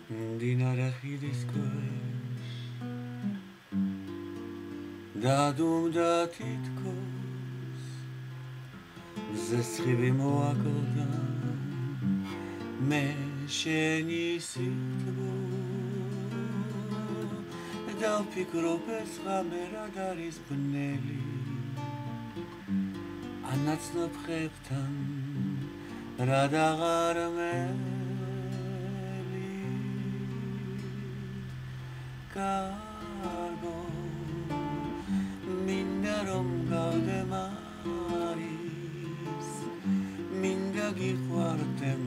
Din arachidiskus Dadum datitkus Ze scrivimo a Kodan Mesheni sitbu Dal pikropes ramera daris buneli Anatno pcheptan Radagar Cargo Mindarom gaude mais Mindagi quartem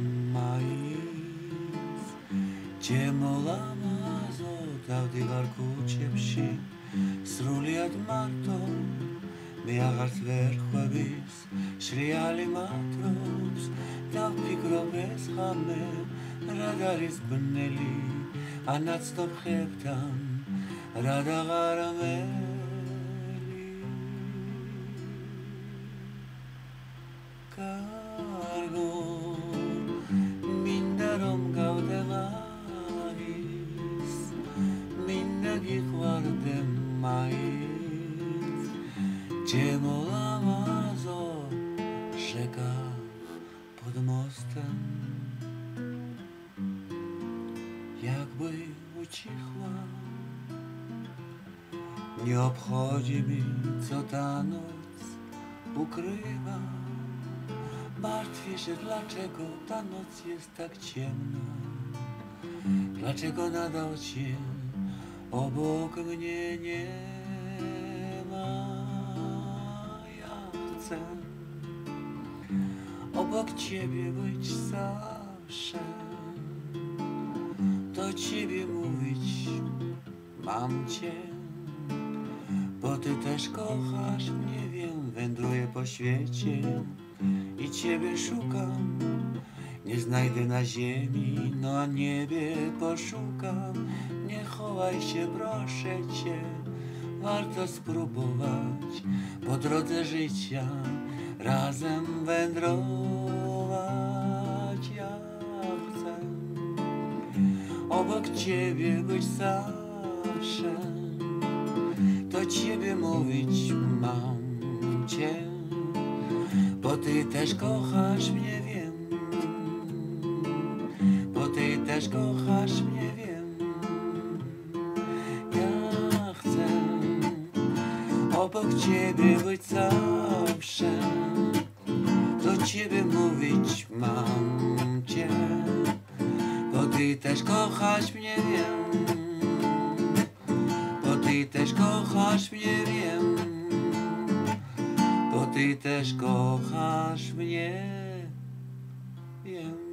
mais Cemolam azot avdivar kuchepshi Sruliad marto Miagart verchvavis Shriali matros Dav pikrobes chamer Radaris bneli Anatstop cheptan Radagar Cargo Mindarom gaude mais Mindagi quartem mais Cemolam azot rzeka pod mostem Jakby ucichła Nie obchodzi mi co ta noc ukrywa Martwię się dlaczego ta noc jest tak ciemna Dlaczego nadal cię obok mnie nie ma Ja chcę obok ciebie być zawsze Do ciebie mówić mam cię Bo ty też kochasz mnie, wiem Wędruję po świecie i ciebie szukam Nie znajdę na ziemi, no a niebie poszukam Nie chowaj się, proszę cię Warto spróbować po drodze życia Razem wędrować Ja chcę obok ciebie być zawsze Do ciebie mówić mam cię Bo ty też kochasz mnie, wiem Bo ty też kochasz mnie, wiem Ja chcę obok ciebie być zawsze Do ciebie mówić mam cię Bo ty też kochasz mnie, wiem Bo ty też kochasz mnie, wiem Bo ty też kochasz mnie, wiem